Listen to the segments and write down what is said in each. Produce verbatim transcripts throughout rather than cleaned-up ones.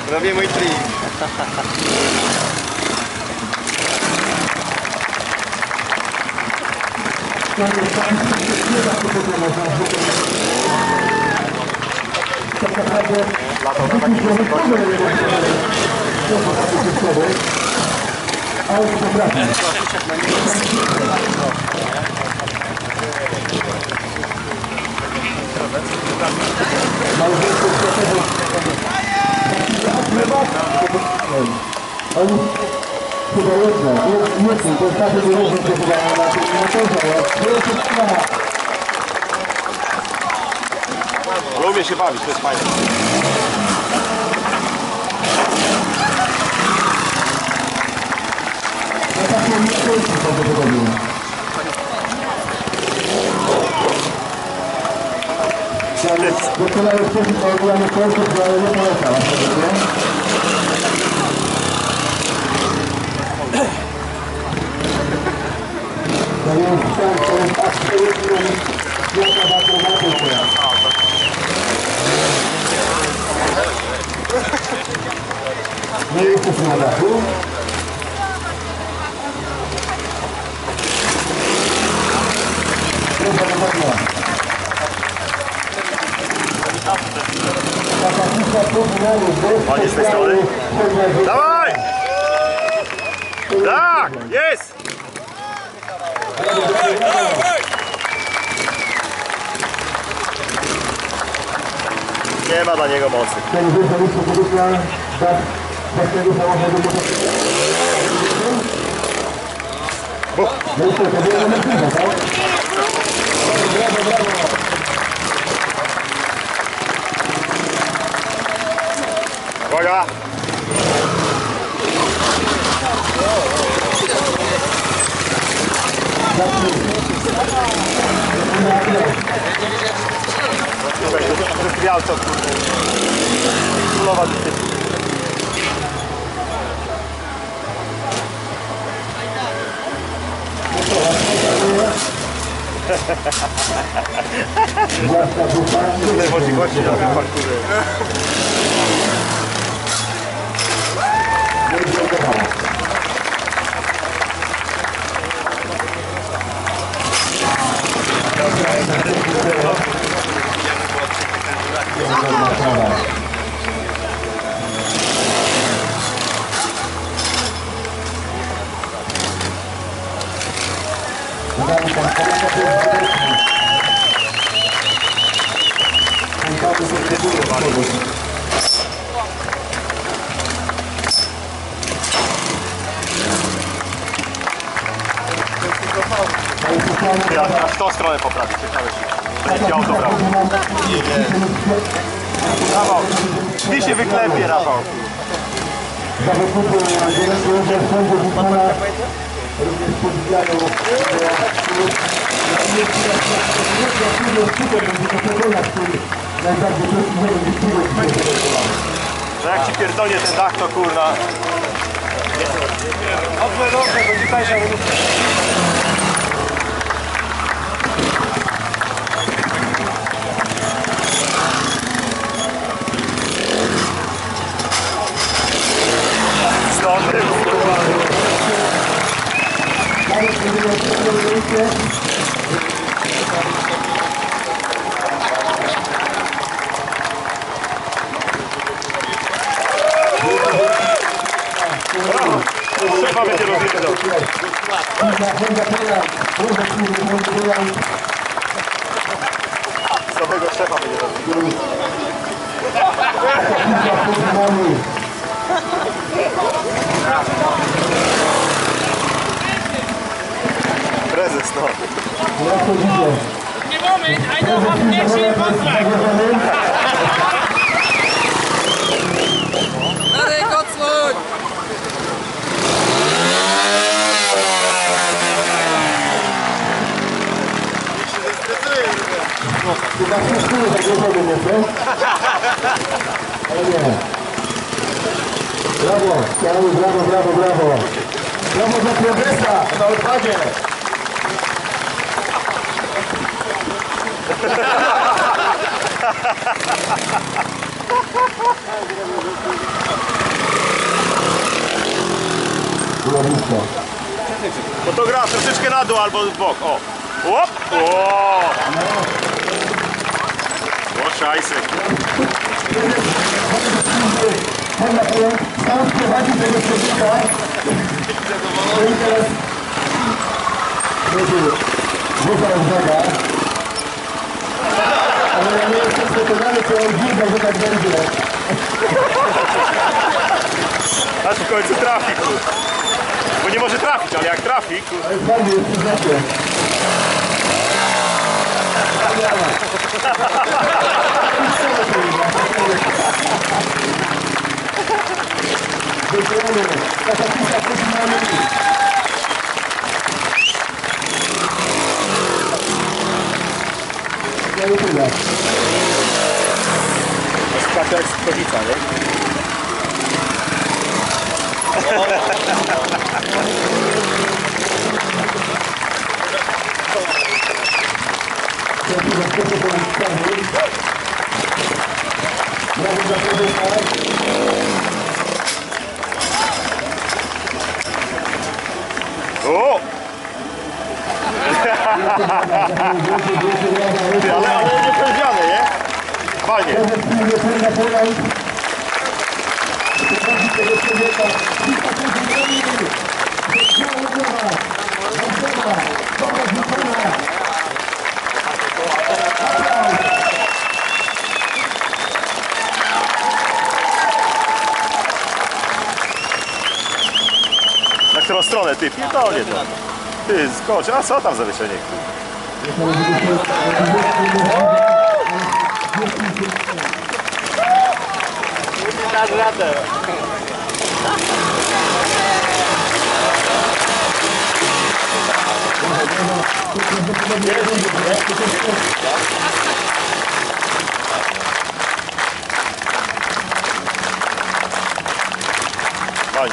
Robię mój trik. Tak naprawdę latał na takiej wysokości. Ale to potrafi. Oni chyba jedno, nie wiem, to znaczy, że różnie się chyba na tym motorze, ale to jest sprawa. Lubię się bawić, to jest fajne. No takie miejscówki prawdopodobnie. Dokonały wcześniej programu końców, ale nie polecam. To jest tak, to jest absolutnie wielka akrobatyka. Nie jesteśmy na dachu. Proszę bardzo. Ładnie z tej strony. Dawaj! Tak! Jest! Nie ma dla niego mocy. Uwaga! Wychwiał co kurde. Królowa dyscyplina. Tyle możliwości na tym parkurze. Ja w tą stronę poprawić, ciekawe się. To nie auto brało. Rafał, ty się wyklepie, Rafał. Że jak ci pierdolnie ten dach, to kurna. Dobrze, dobrze, będzie tańsza minutę. Szefa będzie rozjeżdżał. Samego szefa będzie rozjeżdżał. Prezes, no. Nie moment, I don't have next contract. Darek, odsłoń! Chyba wszystko jest zagrożone nieco. Ale nie. Brawo, brawo, brawo, brawo, brawo. Brawo dla progresa na odwadzie. Było blisko. Fotograf troszeczkę na dół albo w bok. O! Łop! O! O, szajsek. Można pojąć, tam sprowadzić tego człowieka. No i teraz... Rzuca uwaga. Ale ja nie jestem przekonany, czy on wiedział, że tak będzie. Aż w końcu trafi, kur. Bo nie może trafić, ale jak trafi, kur. Ale fajnie jest przyznacie. Wygramy. Taka pisza poczynamy. Ja nie tyle. Skakał jak skowica, nie? O! Ty, ale, ale nie powiedziane, nie? Fajnie. Na którą stronę, ty? Pierdolnie to. Ty, skocz, a co tam za wysienie? Dasz radę. Fajnie.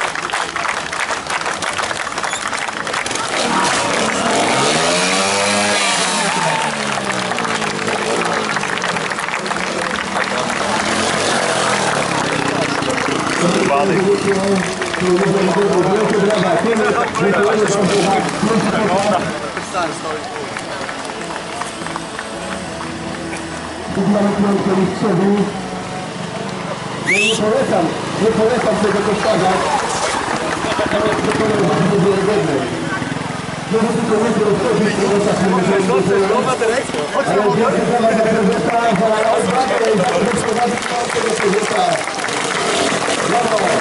Ja nie polecam, nie polecam tego kosztarza. Ale przekonam, że to będzie jednej. Może tylko nie rozchodzić, że to czasem może być. Ale wielkie brawa dla prezesa, za odwagę i za gospodarstwo tego prezesa. Brawo!